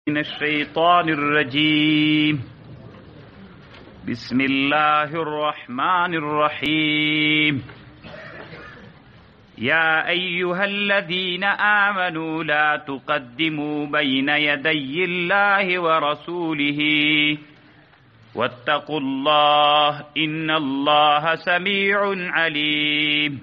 من الشيطان الرجيم بسم الله الرحمن الرحيم يا أيها الذين آمنوا لا تقدموا بين يدي الله ورسوله واتقوا الله إن الله سميع عليم.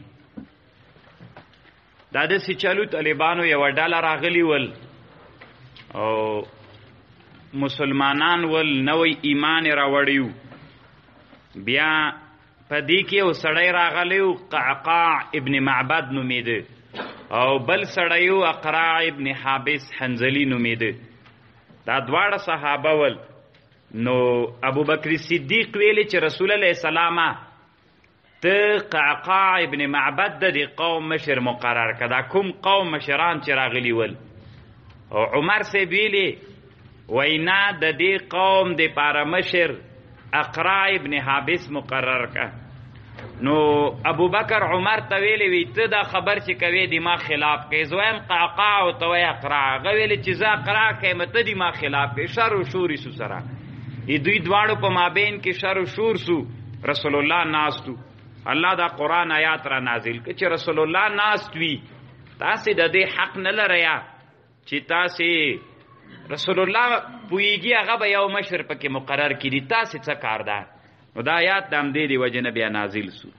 دا داسې چلو طالبانو یوه ډله راغلي ول او مسلمانان ول نوی ایمان راوړیو. بیا په دې کې یو سړی راغلی و قعقاع ابن معبد نومیده او بل سړی و اقراع ابن حابس حنظلي نومیده. دا دواړه صحابه ول. نو ابوبکر صدیق ویلی چې رسول الله سلامه ته قعقاع ابن معبد د دې قوم مشر مقرر که. دا کوم قوم مشران چې راغلي ول. او عمر صاحب ویلی وینا د دې قوم د پاره مشر اقراع ابن حابس مقرر که. نو ابوبکر عمر ته ویلی وی ته دا خبر چې کوې د ما خلاف کوې. زه وایم قعقاع او ته وایې اقراع. هغه ویلی چې زه اقراع کویم ته د ما خلاف کوې. شر و شور سو سره دوی دواړو په مابین کې شر و شور سو. رسول الله ناستو. الله دا قرآن آیات را نازل که چې رسول الله ناست وي تاسې د دې حق نه لریا چې تاسې رسول الله پوهیږي هغه به یو مشر پکې مقرر کړي. تاسې څه کار ده؟ نو دا آیات د همدې د وجې نه بیا نازل سو.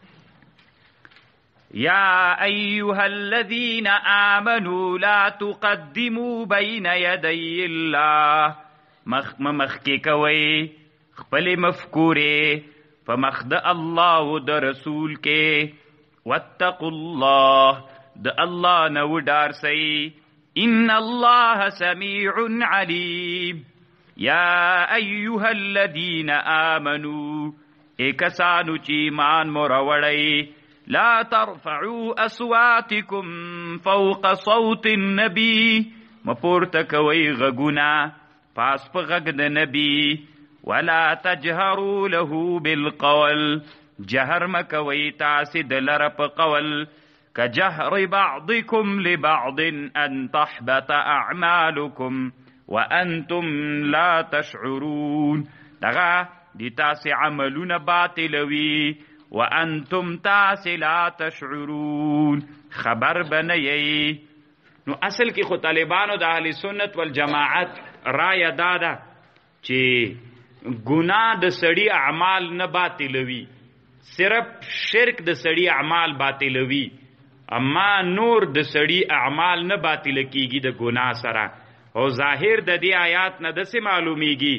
یا ایها الذین آمنوا لا تقدموا بین یدی الله. مخکې کوئ خپلې مفکورې په مخ د الله او د رسول کې. واتقوا الله د الله نه وډار ان الله سميع عليم. یا ایها الذین آمنوا کسانو چې ایمان مو راوړئ لا ترفعوا اصواتکم فوق صوت النبي. مپورته کوئ غږونه پاس په غږ د نبي. ولا تجهروا له بالقول جهر مکوئ تاسې د لره په قول. كجهر بعضكم لبعض أن تحبط أعمالكم وأنتم لا تشعرون. دغه دی تاسې عملونه باطلوي وأنتم تاسې لا تشعرون خبر بنئ. نو اصل کې خو طالبانو د اهل سنت والجماعت رایه دا ده چې ګناه د سړي اعمال نه باطلوي. صرف شرک د سړي اعمال باطلوي اما نور د سړي اعمال نه باطل کیږي د ګناه سره. او ظاهر د دې آیات نه داسې معلومیږي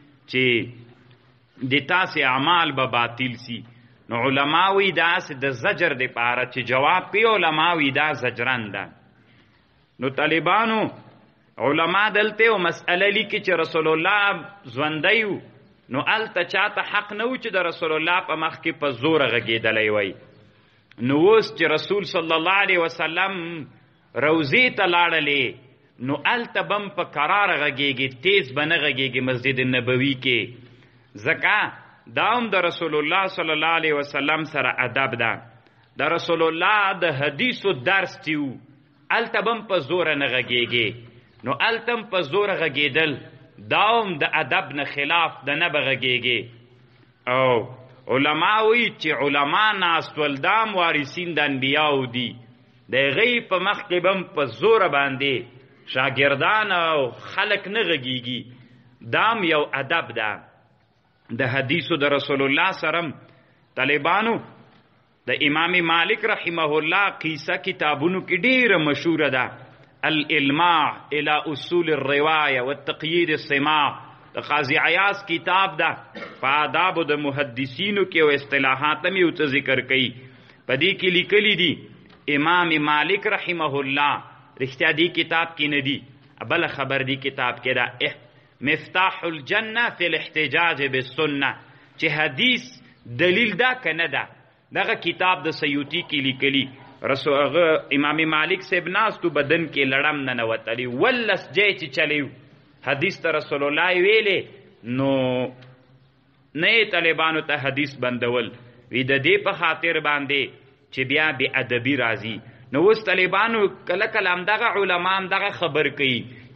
چې د تاسې اعمال به باطل سي. نو علماوی داسې د زجر د پاره چې جواب پی علماوی دا زجرن ده. نو طالبانو علما دلته او مسئله لیکي چې رسول الله ژوندی و نو الته چاته حق نه و چې د رسول الله په مخ کې په زوره غږېدلی وی. نو اوس چې رسول صلی الله علیه وسلم روضې ته لاړلې نو الته بم په قرار غږېږي تیز به نه غږېږي مسجد نبوي کې. ځکه دا هم د رسول الله صلی الله علیه وسلم سره ادب ده. د رسول الله د حدیثو درس چې و الته بم په زوره نه غږېږي. نو التم په زوره غږېدل دا هم د ادب نه خلاف د نه به غږېږي. او علما وی چې علما ناستول دام وارثین د انبیاو دي. د هغې په مخ کې بم په زوره باندې شاګردان او خلک نه غږېږي. دام یو ادب ده. د حدیثو د رسول الله سره طالبانو د امام مالک رحمه الله قیسه کتابونو کې ډیره مشهوره ده. الالماع الى اصول الروايه والتقييد السماع د قاضي عیاض کتاب ده. په آدابو د محدثینو کې او اصطلاحات هم یو څه ذکر کوي. په دې کې لیکلي دي امام مالک رحمه الله رښتیا دې کتاب کې نه دي بله خبر دې کتاب کې ده مفتاح الجنه فی الاحتجاج بالسنه چې حدیث دلیل ده که نه ده. دغه کتاب د سیوطي کې لیکلي امام مالک صاحب ناستو بدن کې لړم نه نوتلی ولس جای چې چلیو حدیث ته رسول الله ویلې نو نه طالبانو ته حدیث بندول وی د دې په خاطر باندې چې بیا بې ادبي راځي. نو اوس طالبانو کله کله همدغه علما همدغه خبر کوي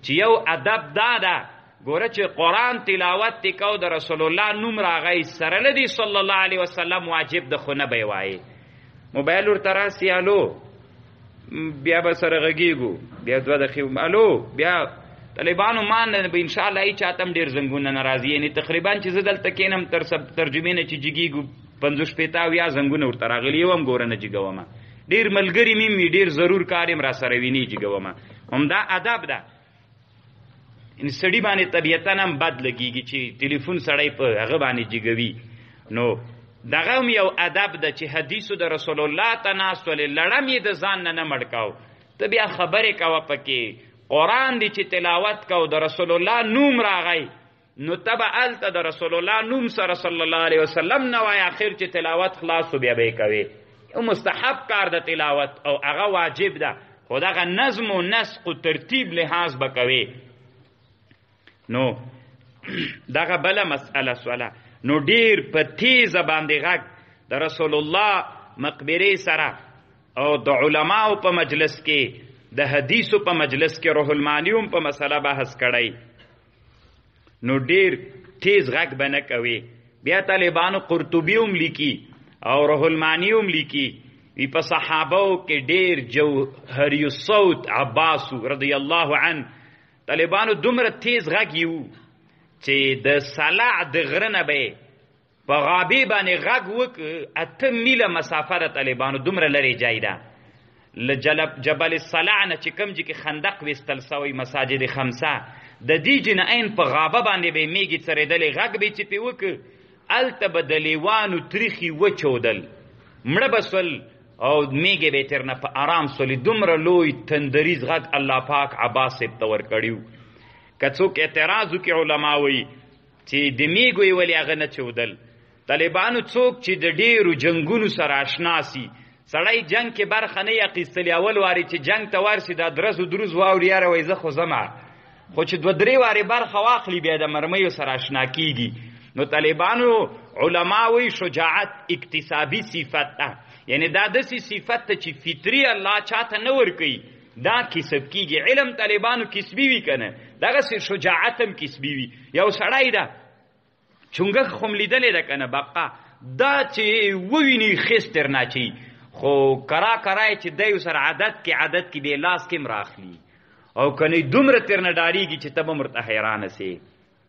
چې یو ادب دا ده ګوره چې قرآن تلاوت دی کو د رسول الله نوم راغی سره لدی صلی الله علیه وسلم واجب د خو نه به وایي موبایل ورته راسي الو بیا به سره غږیږو بیا دوه دقیقې الو بیا طالبانو مان به ان شاء الله ای چاتم ډیر زنګونه ناراضي یعنی تقریبا چې زه دلته کینم تر ترجمې نه چې جګیږو 50 زنګونه ورته راغلي یو هم ګوره نه جګومه ډیر ملګري مې ډیر ضرور کارم را سره ویني جګومه همدا ادب ده ان سړی باندې طبیعتا هم بد لګیږي چې ټلیفون سړی په هغه باندې جګوي نو دغه هم یو ادب ده چې حدیثو د رسول الله تناسل لړم یې د ځان نه مړکاو ته بیا خبرې کوه پکې قرآن دی چې تلاوت کو د رسول الله نوم راغی نو تبه هلته د رسول الله نوم سره صلی الله علیه وسلم نه وای اخر چې تلاوت خلاصو بیا به یې کوې یو مستحب کار د تلاوت او هغه واجب ده خو دغه نظم و نسق و ترتیب لحاظ به کوې نو دغه بله مسئله سوله نو ډیر په تیزه باندې غږ د رسول الله مقبرې سره او د علماو په مجلس کې د حدیثو په مجلس کې روح المانی هم په مسله بحث کړی نو ډیر تیز غږ به نه کوي بیا طالبانو قرطبي هم لیکي او روح المانی هم لیکي وی په صحابو کې ډیر جوهری الصوت عباسو رضی الله عنه طالبانو دومره تیز غږ یو چې د صلع د غره نه به په غابې باندې غږ وک 8 میله مسافه د طالبانو دومره لرې ځای ده جبل الصلع نه چې کوم کې خندق ویستل سوی مساجد خمسه د دې جناین په غابه باندې به میږي څرېدلې غږ به چې پې وکړ هلته به د لیوانو تریخي وچودل مړه به سول او میږې به ترنه په آرام سولې دومره لوی تندریز غږ الله پاک عباس صاحب ته ورکړي که څوک اعتراض وکړي علما وایي چې د میږو یې ولې هغه نه چودل طالبانو څوک چې د ډیرو جنګونو سره اشنا سي سړی جنگ کې برخه نه اخیستلې اول واري چې جنگ ته ورسي دا درز و دروز واوري یاره وایي زه خو ځمه خو چې 2-3 وارې برخه واخلي بیا د مرمیو سره اشنا کیږي نو طالبانو علما وایي شجاعت اکتسابي صفت ده یعنی دا داسې صفت ته چې فطري الله چاته نه ورکوي دا کسب کیږي علم طالبانو کسبي وي که نه دغسې شجاعت هم کسبي وي یو سړی ده چونګښ خو م لیدلې ده که نه بقا دا چې وویني خیس ترنه اچوي خو کرا کرای چې دی سره عادت کې دی لاس کې م راخلي او کنی دومره ترنه ډاریږي چې ته به ورته حیرانه سې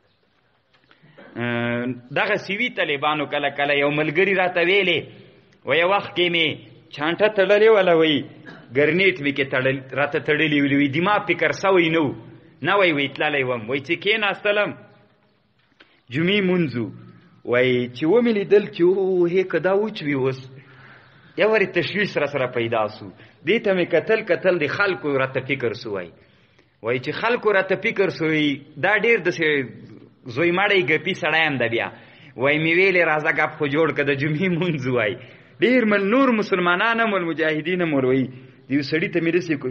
دغه سیوي طالبانو کله کله یو ملګري راته ویلې وایه وخت کې مې چانټه تړلې وله وایي ګرنیټ مې کې راته تړلې ویلې وایي دماغ فکر سوی نه وایي تللی وم وایي چې کېناستلم جمعې مونځو وایي چې ومې لیدل چې هې که دا وچ وي اوس یو وارې تشویش را سره پیدا سو دې ته مې کتل د خلکو راته فکر سو وایي چې خلکو راته فکر سو دا ډېر داسې زوی مړی ګپي سړی هم ده بیا وایي مې ویلې راځه ګپ خو جوړ که د جمعې مونځ وایي ډېر نور مسلمانان هم المجاهدین هم وایي د یو سړي ته مې رسې کو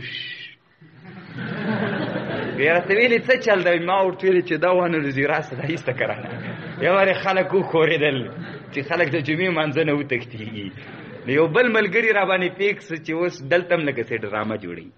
بیا راته ویلې څه چل دی ما ورته ویلې چې دا ونه روزي راسه دا ایسته که رانه یو وارې خلک وښورېدل چې خلک د جمعې مانځه نه وتښتېږي یو بل ملګري را باندې پیک سو چې اوس دلته هم لکه سې ډرامه جوړوي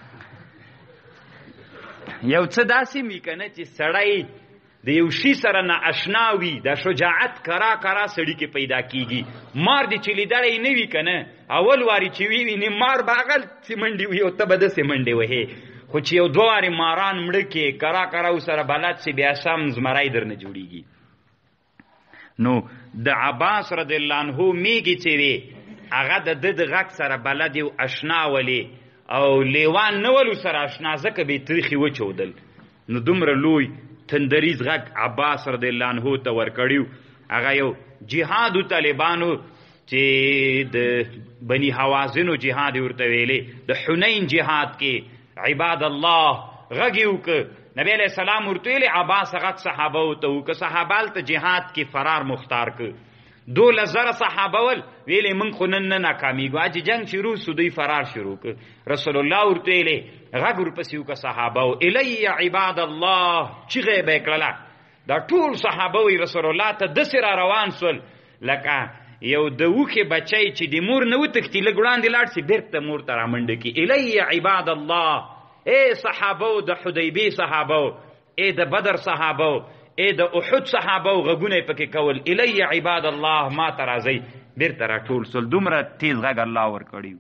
یو څه داسې وي که نه چې سړی د یو شي سره نا اشنا وي دا شجاعت کرا سړي کې پیدا کیږي مار دې چې لیدلی نه وي که نه اول وارې چې وینې مار به هغسې منډې وي او ته به داسې منډې وهې خو چې یو 2 وارې ماران مړه کې کرا ورسره بلد سي بیا سم زمری در نه جوړېږي نو د عباس رضی الله عنه میږي چې وي هغه د ده د غږ سره بلد یو اشنا ولې او لیوان نه ولو سره اشنا ځکه به یې تریخي وچودل نو دومره لوی تندریز غږ عباس رضی الله عنه ته ورکړي هغه یو جهادو طالبانو چې د بني حوازنو جهاد یې ورته ویلې د حنین جهاد کې عباد الله غږ یې وکړه نبی علیہ السلام ورته ویلې عباس غږ صحابه ته وکړه صحابه هلته جهاد کې فرار مختار کړ 2000 صحابه ول ویلې من خو نن نه ناکامیږو اجي جنگ شروع سو دوی فرار شروع کړ رسول الله ورته ویلې غږ ورپسې وکړه صحابه الی عباد الله چیغې به یې کړله دا ټول صحابه وی رسول الله ته داسې را روان سول لکه یو د وښې بچی چې د مور نه وتښتي لږ وړاندې لاړ سي بېرته مور ته رامنډه کړي الی عباد الله اے صحابه د حدیبی صحابه، اے د بدر صحابه، اے د احد صحابه غږونه پکې کول، الی عباد الله ما ترازی بیرته راټول سول. دومره تیز غږ الله ورکړی.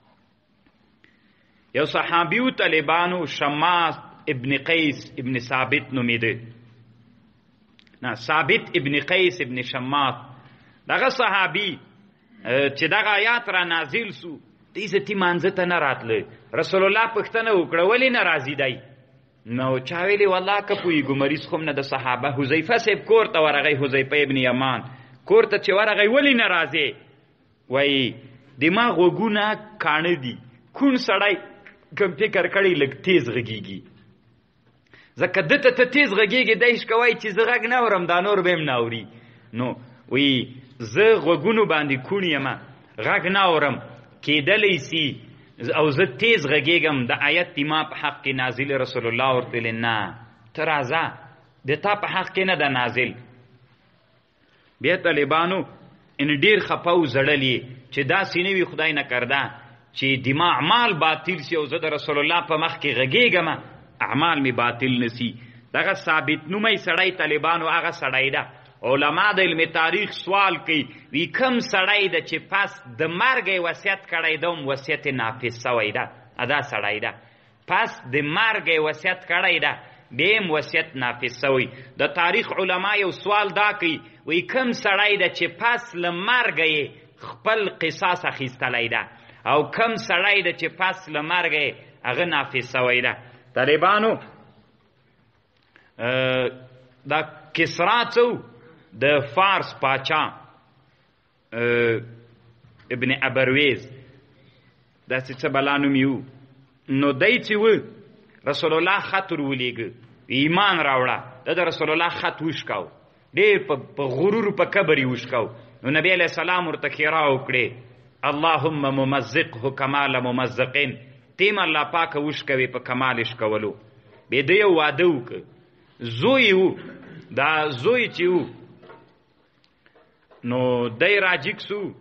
یو صحابیو طالبانو شماس ابن قیس ابن ثابت نومیده، نه ثابت ابن قیس ابن شماس، دغه صحابی چې دغه آیات را نازل سو د عزتي مانځه ته نه راتله. رسول الله پوښتنه وکړه ولې نه راځي دی؟ نو چا ویلي والله که پوهېږو مریض خو هم نه د صحابه. حذیفه صاحب کور ته ورغی، حذیفه ابن یمان کور ته چې ورغی ولې نه راځې؟ وایي دما غوږونه کاڼه دي، کون سړی کوم فکر کړی لږ تیز غږېږي، ځکه ده ته تیز غږېږي دی کوی چې زه غږ نه اورم دا نور به هم نه اوري. نو وایي زه غوږونو باندې کوڼ یم، غږ نه اورم، کېدلی سي او زه تیز غږېږم د آیت دی ما په حق کې نازل. رسول الله ورته ویل نه ته راځه د تا په حق کې نه ده نازل. بیا طالبانو ان ډېر خفه او زړل چې داسې نه وي خدای نه کرده چې دما اعمال باطل سي او زه د رسول الله په مخ کې غږېږم اعمال می باطل نسی. دغه ثابت نومی سړی طالبانو هغه سړی ده. علما د علم تاریخ سوال کوي وی کم سړی ده چې پس د مرګ وصیت کړی ده وصیت نافذ سوی ده، ادا سړی ده پس د مرګ وصیت کړی ده بیا هم وصیت نافذ سوی. د تاریخ علما یو سوال دا کوي وی کم سړی ده چې پس له مرګ یې خپل قصاص اخیستلی ده او کم سړی ده چې پس له مرګ یې هغه نافذ سوی ده. طالبانو دا کسرا څو د فارس پاچا ابن ابرویز داسې څه بلا نوم یې و. نو دی چې و رسول الله خط ور ولیږه ایمان راوړه، د رسول الله خط وشکاو، ډېر په غرور په کبر یې وشکاو. نو نبی علیه السلام ورته ښېرا وکړې اللهم ممزقه کمال ممزقین، تیم الله پاکه وشکوي په کمال شکولو. بیا د یو واده وکړه، زوی و، دا زوی چې و نو دی راجیک سو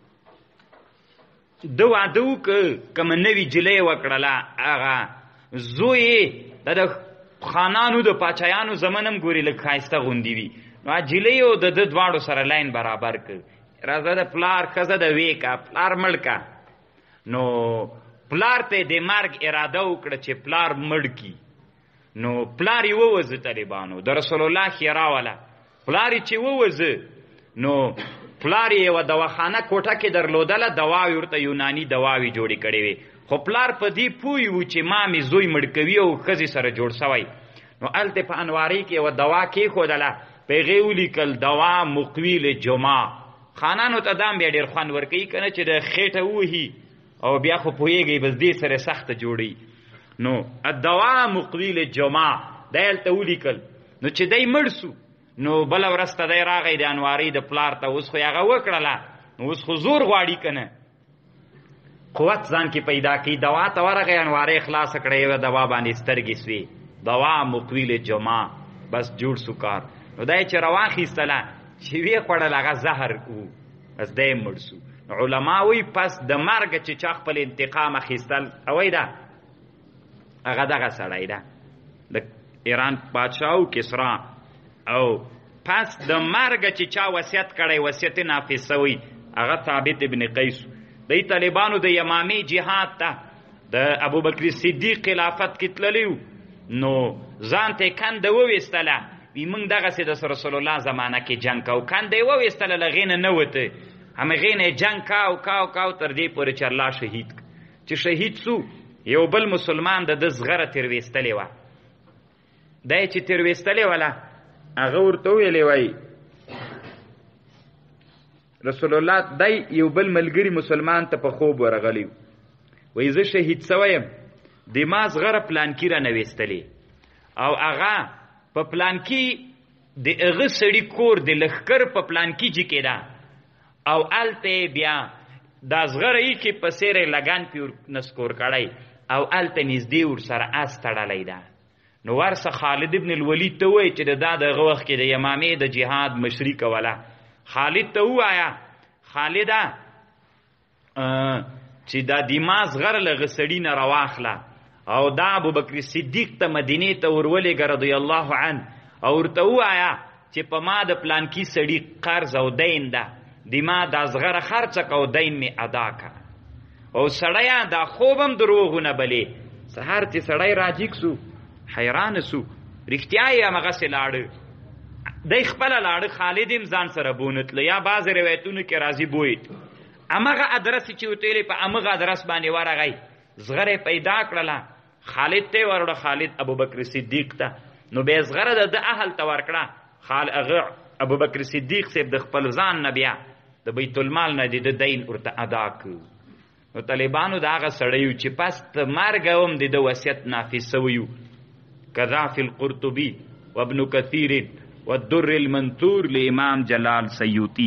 د واده وکړه، کومه نوي جلۍ وکړله هغه زوی د خانانو د پاچایانو زمن هم ګوري لږ ښایسته غوندې وي. نو جلیو د ده دواړو سره لاین برابر کړ، راځه د پلار ښځه د وې کا پلار مړ کا. نو پلار ته د مرګ اراده وکړه چې پلار مړ کی. نو پلار یې ووځه طالبانو د رسول الله ښېرا واله. پلار یې چې ووځه نو پلار یې یوه دواخانه کوټه کې درلودله، دواوې ورته یوناني دواوې جوړې کړې وې. خو پلار په دې پوه و چې ما مې زوی مړ کوي او ښځې سره جوړ سوی. نو هلته په انوارۍ کې یوه دوا کېښودله، په هغې ولیکل دوا مقوي للجماع. خانانو ته دا هم بیا ډېر خوند ورکوي که نه چې د خېټه ووهي او بیا خو پوهېږئ بس دې سره سخته جوړوي. نو الدوا مقوي للجماع دا یې هلته ولیکل. نو چې دی مړ سو نو بله ورځ ته دی راغی د انوارۍ د پلار ته، اوس خو یې هغه وکړله، نو اوس خو زور غواړي که نه، قوت ځان کې پیدا کړي. دوا ته ورغی، انوارۍ خلاصه کړه، یوه دوا باندې سترګې سوې، دوا مقوي للجماع، بس جوړ سو کار. نو دا یې چې راواخیستله چې ویې خوړل هغه زهر و، بس دی یې مړ سو. علما وایي پس د مرګه چې چا خپل انتقام اخیستل وایي ده هغه دغه سړی ده د ایران بادشاه و کسرا. او پس د مرګه چې چا وصیت کړی وصیت نافذ سوی هغه ثابت ابن قیس. دی طالبانو د یمامي جهاد ته د ابوبکر صدیق خلافت کې تللی و، نو ځان ته کنده وویستله، وی موږ دغسې د رسول الله زمانه کې جنګ کوو. کنده یې وویستله، له هغې نه نه وته، همغې نه یې جنګ کاو تر دې پورې چې الله شهید کړ. چې شهید سو یو بل مسلمان د ده زغره تېرویستلې وه. دا یې چې تېرویستلې وله هغه ورته ویلې وایي رسول الله دی یو بل ملګری مسلمان ته په خوب ورغلی وایي زه شهید سوی یم، د ما زغره پلانکي رانه ویستلې او هغه په پلانکي د هغه سړي کور د لښکر په پلانکي جي کې ده او هلته بیا دا زغره یې کې په سیرې لګن پې نسکور کړی او هلته نږدې ورسره اس تړلی ده. نو ورسه خالد ابن الولید ته ووایي چې د دا دغه وخت کې د یمامې د جهاد مشري کوله. خالد ته ووایه خالده چې دا دماغ غر له هغه سړي نه راواخله او دا ابو بکر صدیق ته مدینه ته ورولېږه رضی الله عنه او ورته ووایه چې په ما د پلانکي سړي قرض او دین ده د ما دا زغره خرڅه که او دین مې ادا که او سړیه دا خوب هم دروغونه بلې سهار چې سړی راجیګ سو حیرانه سو رښتیا یې همغسې لاړه دی خپله لاړه خالد هم ځان سره بونتله یا بعضې روایتونو کې راځي بویت همغه ادرس چې وتلی په همغه ادرس باندې ورغی زغره پیدا کړله خالد ته وروړه خالد ابوبکر صدیق ته نو بیا زغره د ده اهل ته ورکړه هغه ابوبکر صدیق صاحب د خپل ځان نه بیا د بیت المال نه د دین ورته ادا کړ نو طالبانو د هغه سړی چې پس د مرګه هم د ده وصیت نافظ سوی و کذا فی القرطبي وابن کثیر والدر المنثور لامام جلال سیوطی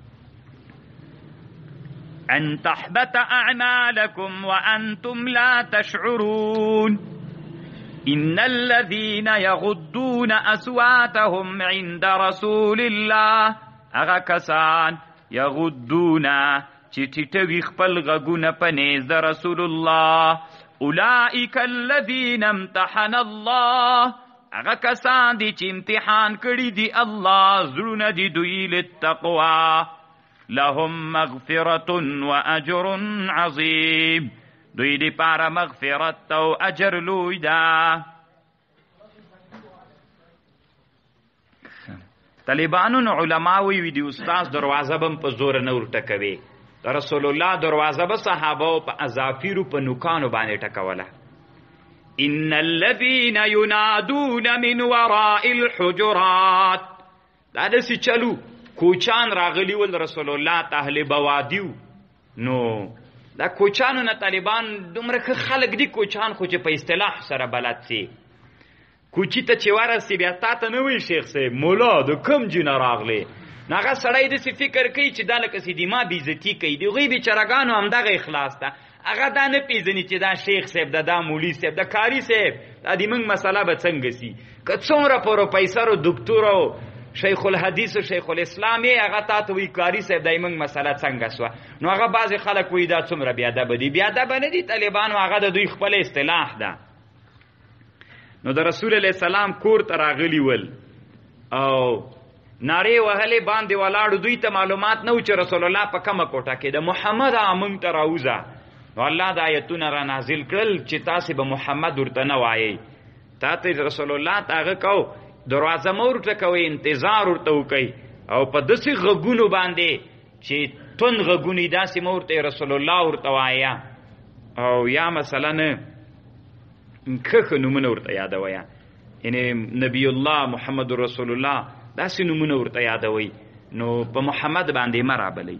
ان تحبط اعمالكم وانتم لا تشعرون ان الذين يغضون اصواتهم عند رسول الله اغا کسان یغضون چې ټیټوي خپل غږونه په نیز د رسول الله اولئک الذین امتحن الله هغه کسان دي چې امتحان کړي دي الله زړونه دي دوی للتقوا لهم مغفرة واجر عظیم دوی لپاره مغفرت او اجر لوی ده طالبانو علماوی وی دی استاد دروازه بم په زور نه ورټکوي د رسول الله دروازه به صحابه په اظافیرو په نوکانو باندې ټکوله ان الذين ينادون من وراء الحجرات دا دسی چلو کوچان راغلی ول رسول الله ته بوادیو نو دا کوچانو نه طالبان دومره خلک دي کوچان خو چې په اصطلاح سره بلد سي کوچی ته چې ورسي بیا تا ته نه وی شیخ صاحب مولا د کم جنه راغلی ناغه سړی داسې فکر کوي چې دا لکه سیدما بیزتی کوي د هغوی بیچارهګانو همدغه اخلاص ده هغه دا نه پیژني چې دا شیخ صاحب ده دا مولي صاحب ده کاري صاحب دا د موږ مسله به څنګه سي که څومره پروفیسر او دکتور او شیخ الحدیث او شیخ الاسلام یې هغه تا ته وایي کاري صاحب دا موږ مسله څنګه سوه نو هغه بعضې خلک وایي دا څومره بیادبه دي بیادبه نه دي طالبانو هغه د دوی خپل اصطلاح ده نو د رسول علیه السلام کور ته راغلي ول او نارې وهلې باندې ولاړو دوی ته معلومات نه و چې رسول الله په کومه کوټه کې د محمد موږ ته راوځه نو الله د آیتونه را نازل کړل چې تاسې به محمد ورته نه وایئ تا ته رسول الله ته هغه کو دروازه مه ورته کوئ انتظار ورته وکئ او په داسې غږونو باندې چې توند غږونه یې داسې مه ورته رسول الله ورته وایه او یا مثلا ښه نومونه ورته یادویه یعنې نبی الله محمد رسول الله داسې نومونه ورته یادوي نو په محمد باندې مه رابلئ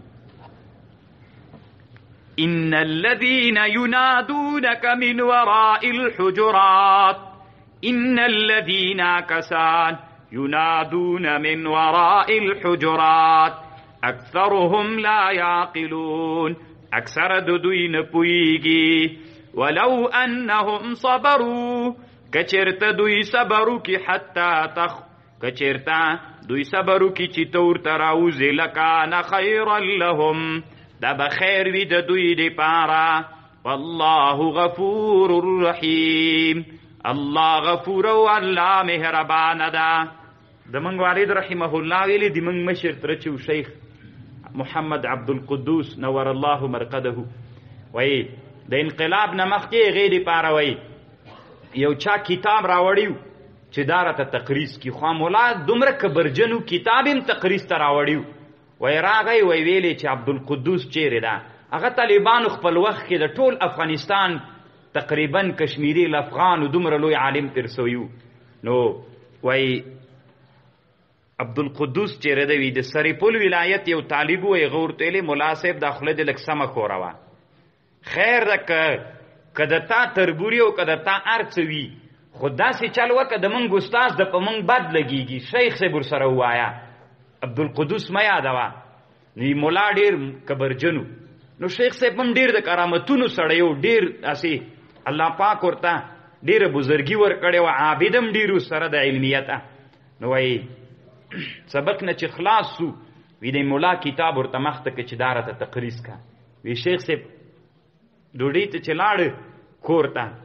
ان الذين ينادونك من وراء الحجرات ان الذين كسان ينادون من وراء الحجرات اكثرهم لا يعقلون اکثر دوی نه پوهیږي ولو انهم صبروا کچرته دوی صبرو کی حتی کچرتا دوی صبرو کی چې تور تراوزی لکان خیرا لهم دا بخیر وی د دوی دی پارا والله غفور رحیم الله غفور او الله مهربان ده د منګ والد رحمه الله ویلی د منګ مشر ترچو شیخ محمد عبد القدوس نور الله مرقده وای د انقلاب نمخ کې غیر پارا وای یو چا کتاب راوړیو چې دارته تقریض کی خو مولا دومره کبرجنو کتاب هم تقریض ته راوړیو وای راغی وای ویلی چې عبدالقدوس چیرې ده هغه طالبانو خپل وخت کې د ټول افغانستان تقریبا کشمیری الافغان دومره لوی عالم تیر سویو نو وای عبدالقدوس چیرې ده وی د سریپول ولایت یو طالب وای غور تیلی مولا صاحب د خله د لک سمه خوروه خیر ده که د تا تربوري او که د تا ارڅوي خو داسې چل وکړه د موږ استاز د په موږ بد لګېږي شیخ صاحب ورسره ووایه عبدالقدوس مه یادوه نو مولا ډېر کبرجنو نو شیخ صاحب هم ډېر د کرامتونو سړی و ډېر داسې الله پاک ورته ډېره بزرګي ورکړې وه عابد هم ډېر سره د علمیته نو وایي سبق نه چې خلاص سو وی د مولا کتاب ورته مخته که چې دا راته تقریض کا وی شیخ صاحب ډوډۍ ته چې لاړ کور ته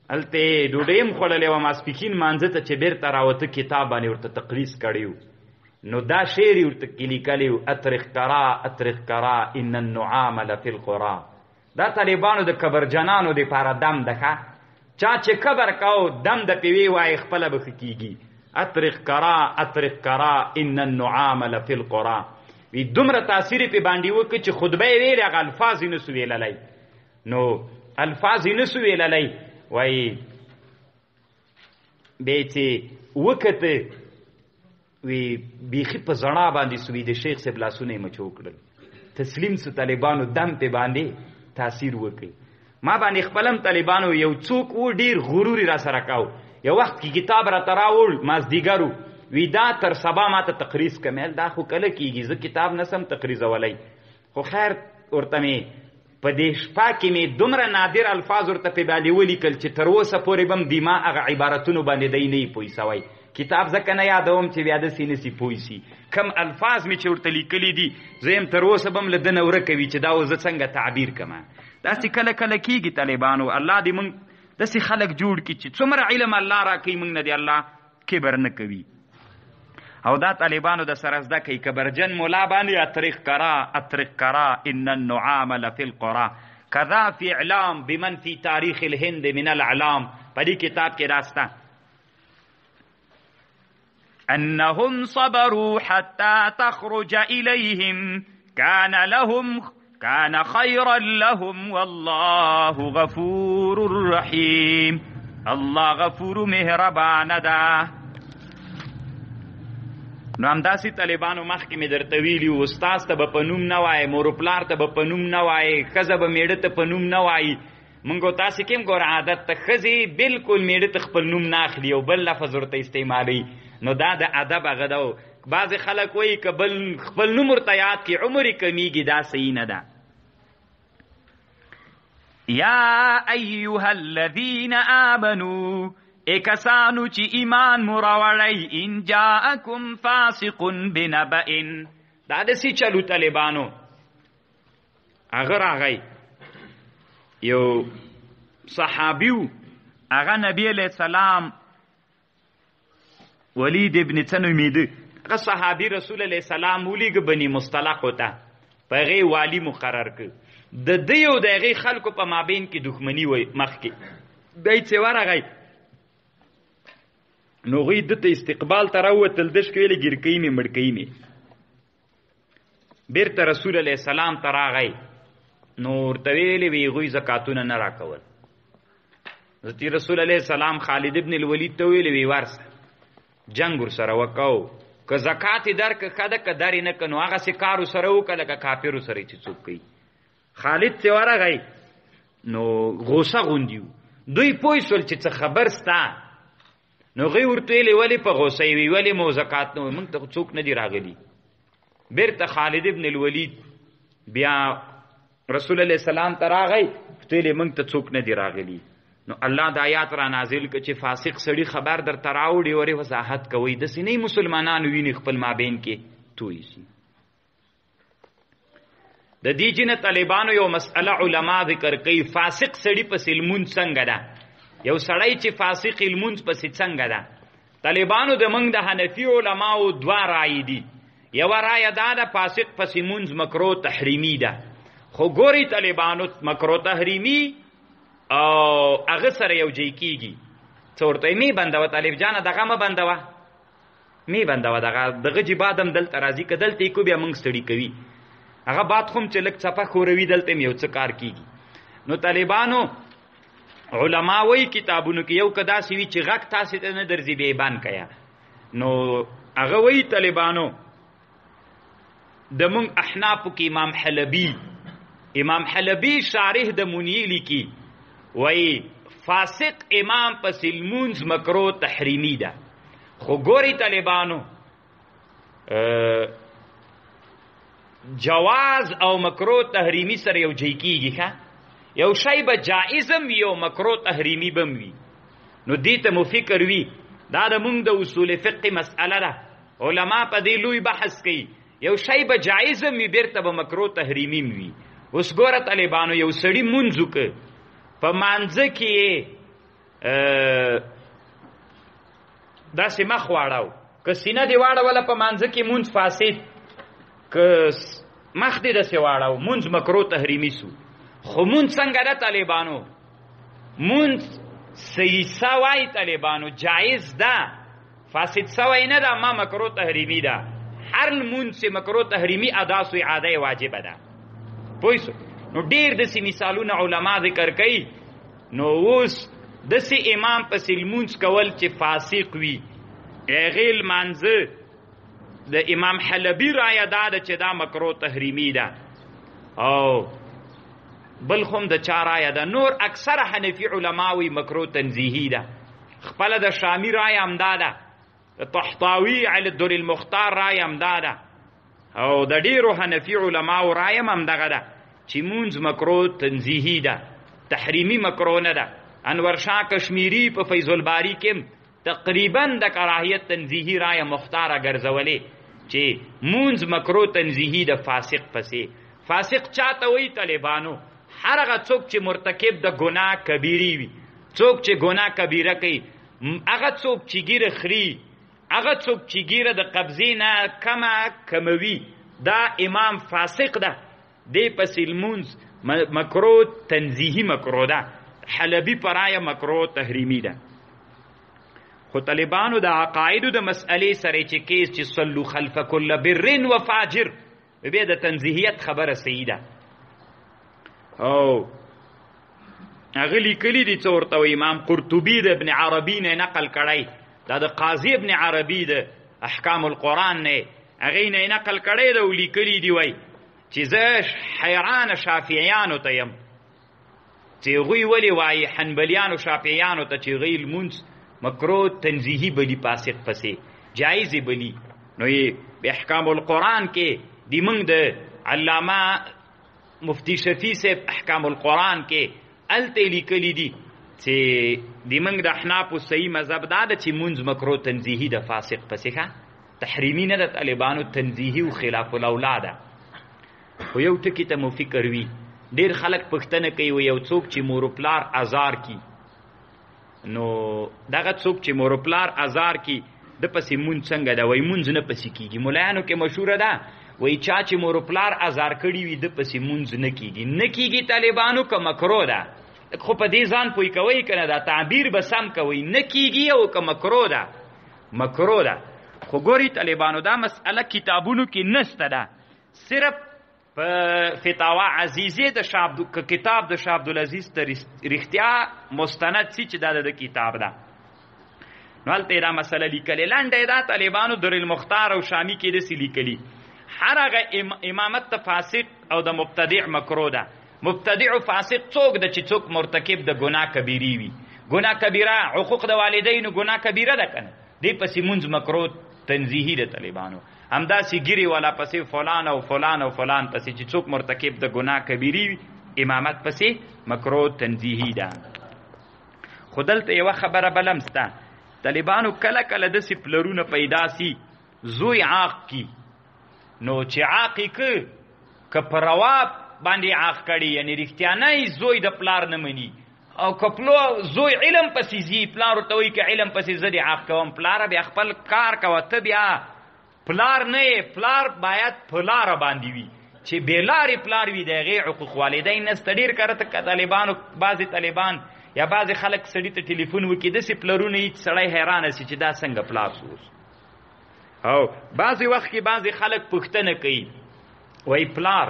هلته ډوډۍ هم خوړلې وه ماسپښین مانځه ته چې بیرته راوته کتاب باندې ورته تقریض کړی و نو دا شعر یې ورته کې لیکلی و اطرق کرا اطرق کرا ان النعام لفی القرا دا طالبانو د کبرجنانو دپاره دم ده ښه چا چې کبر کو دم د پې وی وایي خپله به ښه کېږي اطرق کرا ان النعام لفی القرا وی دومره تاثیر یې پې باندې وکړه چې خطبه یې ویلې هغه الفاظ یې نسو ویللی نو الفاظ یې نسو ویللی وایي بیا چې وکته وی بیخي په زړه باندې سوی د شیخ صاحب لاسونه یې مچو کړل تسلیم سو طالبانو دم پې باندې تاثیر وکړي ما باندې خپلم طالبانو یو څوک و ډیر غروري را سره کاو یو وخت کې کتاب را تراول مازدیګرو وی دا تر سبا ما ته تقریض کمیل دا خو کله کېږي زه کتاب نسم تقریضولی خو خیر ورته مې په دې شپه کې مې دومره نادر الفاظ ورته پې باندې ولیکل چې تر اوسه پورې به م دما هغه عبارتونو باندې دی نه یې پوه سوی کتاب ځکه نه یادوم چې بیا داسې نسي پوه سي کم الفاظ مې چې ورته لیکلي دي زه یم تر اوسه به م له ده نه ورکه وي چې دا اوس زه څنګه تعبیر کړم داسې کله کله کېږي طالبانو الله دې موږ داسې خلک جوړ کړي چې څومره علم الله راکوي موږ نه دی الله کبر نه کوي او دا طالبانو د سره زده کوي کبرجن مولا باندې اطرق کرا ان النعام لفی القرا کذا فی اعلام بمن فی تاریخ الهند من الاعلام په دې کتاب کې راسته انهم صبروا حتى تخرج اليهم كان خيرا لهم والله غفور رحيم الله غفور مهربان ده نو همداسې طالبانو مخکې مې درته ویلي و استاذ ته به په نوم نه وایې موروپلار ته به په نوم نه وایې ښځه به میړه ته په نوم نه وایي مونږ تاسې کې هم ګوره عادت ته ښځې بلکل میړه ته خپل نوم نه اخلي او بل لفظ ورته استعمالوي نو دا د ادب هغه ده بعضې خلک وایي که بل خپل نوم ورته یاد کړي عمر یې کمیږي دا صحیح نه ده یا ایها الذین آمنوا ای کسانو چې ایمان مو راوړی ان جاءکم فاسق بنبأ دا داسې چلو طالبانو هغه راغی یو صحابیو هغه نبی علیہ السلام ولید ابن تنمیده هغه صحابی رسول علیہ السلام ولیږه بني مصطلق ہوتا په هغې والی مقرر که د ده یو د هغې خلکو په مابین کې دښمني وی مخکې دی چې ورغی نو غوی دته استقبال ته راووتل دش کې ویلې ګیرکۍ مې مړکۍ مې بیرته رسول علیه السلام ته راغی نو ورته ویلې وی هغوی زکاتونه نه راکول حضرت رسول علیه السلام خالد ابن الولید ته ویلې وی ورسه جنګ ورسره وکړو که زکات یې درکړه ښه ده که درې نه که نو هغسې کار ورسره وکړه لکه کافرو سره چې څوک کوي خالد چې ورغی نو غوسه غوندي دوی پوه شول چې څه خبر ستا نو غوی ورته ویلې ولې په غوسه یې وي ولې مو زکات نه موږ ته څوک نه دي راغلي بیرته خالد ابن الولید بیا رسول علیه السلام ته راغی ورته ویلې موږ ته څوک نه دي راغلي نو الله د آیات را نازل کړه چې فاسق سړي خبر درته راوړي ورې وضاحت کوئ داسې نه مسلمانانو ویني خپل مابین کې توی شي د دې جنه طالبانو یو مسئله علما ذکر کوي فاسق سړي پسې لمونځ څنګه ده یو سړی چې فاسق لمونځ پسې څنګه ده طالبانو د موږ د حنفي علماو دوه رایې دي یوه رایه دا ده فاسق پسې لمونځ مکرو تحریمي ده خو ګورئ طالبانو مکرو تحریمي او هغه سره یو ځای کېږي څه ورته یې مې بندوه طالب جانه دغه مه بندوه مې بندوه دغه جباد هم دلته راځي که دلته یې کو بیا موږ ستړي کوي هغه باد خو چې لږ څپه خوروي دلته یو څه کار کېږي نو طالبانو علما وایي کتابونو کې یو که داسې وي چې غږ تاسې ته نه درځي بیا یې بند کړه نو هغه وایي طالبانو د موږ احنافو کې امام حلبي شارح د منیع لیکي وایي فاسق امام پسې لمونځ مکرو تحریمي ده خو ګورئ طالبانو جواز او مکرو تحریمی سره یو ځای کېږي ښه یو شی به جایزم وي او مکرو تحریمی به هم وي نو دې ته مو فکر وي دا د موږ د اصول فقه مسئله ده علما په دې لوی بحث کوي یو شی به جایزم وي بیرته به مکرو تحریمی هم وي اوس ګوره طالبانو یو سړي مونځ وکړه په مانځه کې داسې مخ واړو که سینه دې واړوله په مانځه کې مونځ فاسد که مخ دې داسې واړو مونځ مکرو تحریمي سو خو مونځ څنګه ده طالبانو مونځ صحیح سوای طالبانو جایز ده فاسد سوای نه ده ما مکرو تحریمی ده هر مونځ چې مکرو تحریمی ادا سو اعاده واجب ده پوه شو نو ډېر داسې مثالونه علما ذکر کوي نو اوس داسې امام پسې لمونځ کول چې فاسق وي هغې لمانځه د امام حلبي رایه دا ده چې دا مکرو تحریمی ده او بل خو هم د چا رایه ده نور اکثر حنفي علماوي مکرو تنزیهي ده خپله د شامي رایه همدا ده د طحطاوي علی الدر المختار رایه همدا ده او د ډېرو حنفي علماو رایه هم همدغه ده چې مونځ مکرو تنزیهي ده تحریمي مکرو نه ده انور شاه کشمیری په فیض الباری کې تقریبا د کراهیت تنزیهي رایه مختاره ګرځولې چې مونځ مکرو تنزیهي د فاسق پسې فاسق چاته وایي طالبانو هر هغه څوک چې مرتکب د ګناه کبیري وي څوک چې ګناه کبیره کوي هغه څوک چې ګیره خري هغه څوک چې ګیره د قبضې نه کموي دا امام فاسق ده دی پسې لمونځ مکرو تنزیهي مکرو ده حلبي پرایه مکرو تحریمي ده خو طالبانو د عقایدو د مسئلې سره چې کیس چې صلو خلف کل بر و فاجر بیا د تنزیهیت خبره صحیح ده او هغه لیکلي دي څه ورته وایي امام قرطبي د ابن عربي نه نقل کړی دا د قاضي ابن عربي د احکام القرآن نه هغې نه نقل کړی ده او لیکلي دي وایي چې زه حیرانه شافعیانو ته یم چې هغوی ولې وایي حنبلیانو شافعیانو ته چې هغوی لمونځ مکرو تنزیهي بلی فاسق پسې جایز بلی نو یې احکام القرآن کې دی موږ د علامه مفتی شفیع صاحب احکام القرآن کې هلته لیکلي دي چې دی موږ د احنافو صحیح مذهب دا ده چې مونځ مکرو تنزیهي د فاسق پسې ښه تحریمي نه د طالبانو تنزیهي او خلاف الاولا ده خو یو ټکي ته مو فکر وي ډېر خلک پوښتنه کوي و یو څوک چې مور و پلار ازار کی نو دغه څوک چې مور و پلار ازار کی د پسې مونځ څنګه ده وایي مونځ نه پسې کېږي ملایانو کې مشهوره ده وایي چا چې مور و پلار ازار کړي وي د پسې مونځ نه کېږي نه کېږي طالبانو که مکرو ده خو په دې ځان پوی کوئ که نه دا تعبیر به سم کوئ نه کېږي او که مکرو ده مکرو ده خو ګورئ طالبانو دا مسئله کتابونو کې نسته ده صرف په فتاوا عزیزه د کتاب د شاه عبدالعزیز ته رښتیا مستند سی چې دا د کتاب ده نو هلته دا مسله لیکلې لنډه دا طالبانو در المختار او شامی کې داسې لیکلي هر هغه امامت ته فاسق او د مبتدع مکرو ده مبتدع او فاسق څوک ده چې څوک مرتکب د ګناه کبیري وي ګناه کبیره عقوق د والدینو ګناه کبیره ده که نه دې پسې مونځ مکرو تنزیهي د طالبانو همداسې ګیرې والا پسې فلان او فلان او فلان پسې چې څوک مرتکب د ګناه کبیري وي امامت پسې مکرو تنزیهي ده خو دلته یوه خبره بله هم شته طالبانو کله کله داسې پلرونه پیدا سي زوی عاق کی نو چې عاق یې که په روا باندې عاق کړي یعنې رښتیانی زوی د پلار نه مني او که زوی علم پسې ځي پلار ورته وایي که علم پسې زه دې عاق کوم پلاره بیا خپل کار کوه ته بیا پلار نه یې پلار باید په لاره باندې وي چې بې لارې پلار وي د هغې حقوق والدین نسته ډېر کارته که طالبانو بعضې طالبان یا بعضې خلک سړي ته ټلیفون وکړي داسې پلرونه یي چې سړی حیرانه سي چې دا څنګه پلار سو او بعضې وخت کې بعضې خلک پوښتنه کوي وایي پلار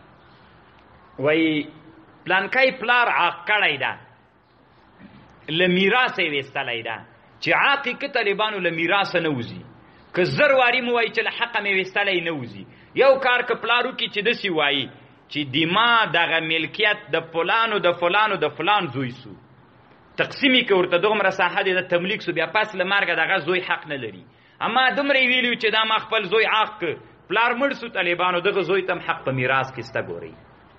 وایي پلانکی پلار عاق کړی ده له میراثه یې ویستلی ده چې عاق یې که طالبانو له میراثه نه وځي که زر واري مو وایي چې له حقه مې ویستلی نه وځي یو کار که پلار وکړي چې داسې وایي چې دما دغه ملکیت د فلانو د فلانو د فلان زوی سو تقسیمي که ورته دومره ساحه دی د تملیک سو بیا پس له مرګه دغه زوی حق نه لري اما دومره یې ویلي چې دا ما خپل زوی عاق که پلار مړ سو طالبانو دغه زوی ته هم حق په میراث کې سته ګورئ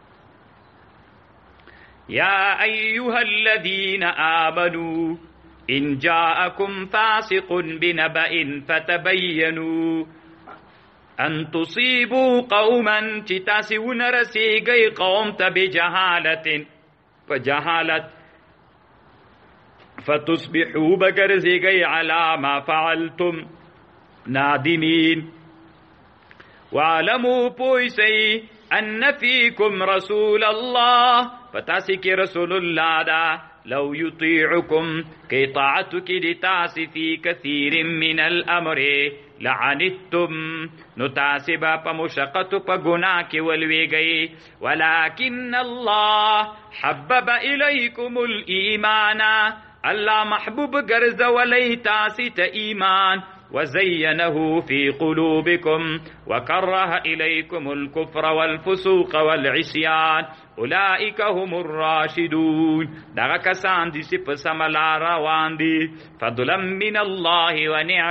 یا ایها الذین آمنوا ان جاءکم فاسق بنبأ فتبینوا ان تصیبوا قوما چې تاسې ونه رسیږئ قوم ته بجهالت په جهالت فتصبحوا بگرزیگئی علی ما فعلتم نادمین. وعلموا پویسی ان فیکم رسول اللہ پتاسی کی رسول اللہ دا لو یطیعکم کی طاعتو کی دی تاسی فی کثیر من الامر لعنتم نو تاسی با پا مشقتو پا گناہ کی ولوی گئی ولیکن اللہ حبب الیکم الایمان اللہ محبوب گرز ولی تاسی تا ایمان وزينه في قلوبكم وكره إليكم الكفر والفسوق والعصيان أولئك هم الراشدون. دغه کسان دي چې په سم لار روان دي. فضلا من الله ونعمة